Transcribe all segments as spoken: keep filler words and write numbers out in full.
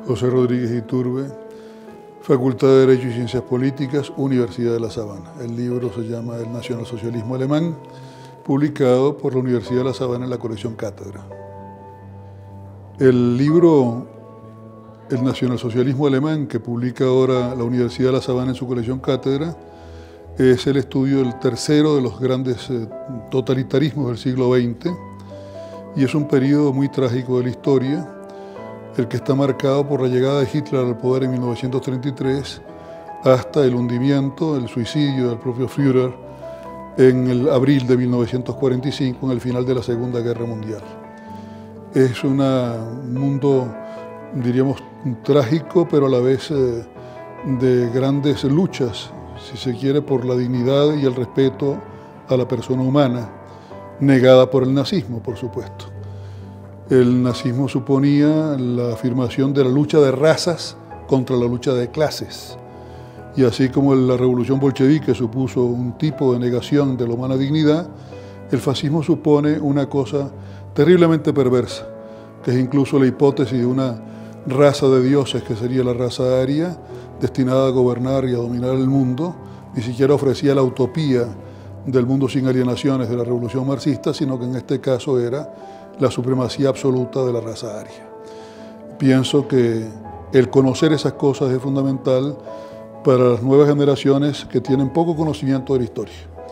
José Rodríguez Iturbe, Facultad de Derecho y Ciencias Políticas, Universidad de La Sabana. El libro se llama El nacionalsocialismo alemán, publicado por la Universidad de La Sabana en la colección Cátedra. El libro El nacionalsocialismo alemán, que publica ahora la Universidad de La Sabana en su colección Cátedra, es el estudio del tercero de los grandes eh, totalitarismos del siglo veinte, y es un periodo muy trágico de la historia, el que está marcado por la llegada de Hitler al poder en mil novecientos treinta y tres hasta el hundimiento, el suicidio del propio Führer en el abril de mil novecientos cuarenta y cinco, en el final de la Segunda Guerra Mundial. Es una, un mundo, diríamos, trágico, pero a la vez eh, de grandes luchas, si se quiere, por la dignidad y el respeto a la persona humana, negada por el nazismo, por supuesto. El nazismo suponía la afirmación de la lucha de razas contra la lucha de clases. Y así como la revolución bolchevique supuso un tipo de negación de la humana dignidad, el fascismo supone una cosa terriblemente perversa, que es incluso la hipótesis de una raza de dioses que sería la raza aria, destinada a gobernar y a dominar el mundo. Ni siquiera ofrecía la utopía del mundo sin alienaciones de la revolución marxista, sino que en este caso era la supremacía absoluta de la raza aria. Pienso que el conocer esas cosas es fundamental para las nuevas generaciones que tienen poco conocimiento de la historia.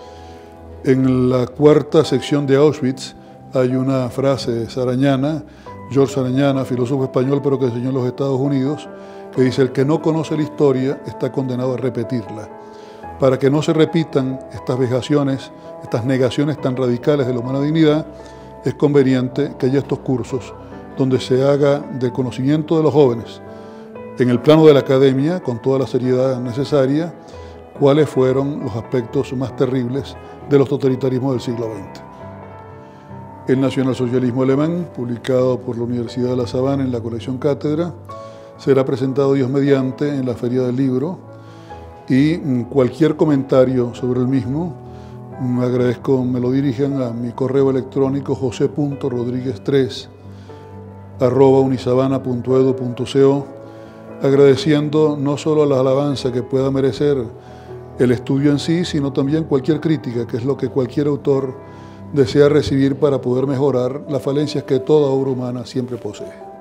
En la cuarta sección de Auschwitz hay una frase de Sarañana, George Sarañana, filósofo español pero que enseñó en los Estados Unidos, que dice: el que no conoce la historia está condenado a repetirla. Para que no se repitan estas vejaciones, estas negaciones tan radicales de la humana dignidad, es conveniente que haya estos cursos donde se haga del conocimiento de los jóvenes, en el plano de la academia, con toda la seriedad necesaria, cuáles fueron los aspectos más terribles de los totalitarismos del siglo veinte. El nacionalsocialismo alemán, publicado por la Universidad de La Sabana en la colección Cátedra, será presentado Dios mediante en la Feria del Libro, y cualquier comentario sobre el mismo, me agradezco, me lo dirijan a mi correo electrónico jose punto rodríguez tres arroba unisabana punto edu punto co, agradeciendo no solo la alabanza que pueda merecer el estudio en sí, sino también cualquier crítica, que es lo que cualquier autor desea recibir para poder mejorar las falencias que toda obra humana siempre posee.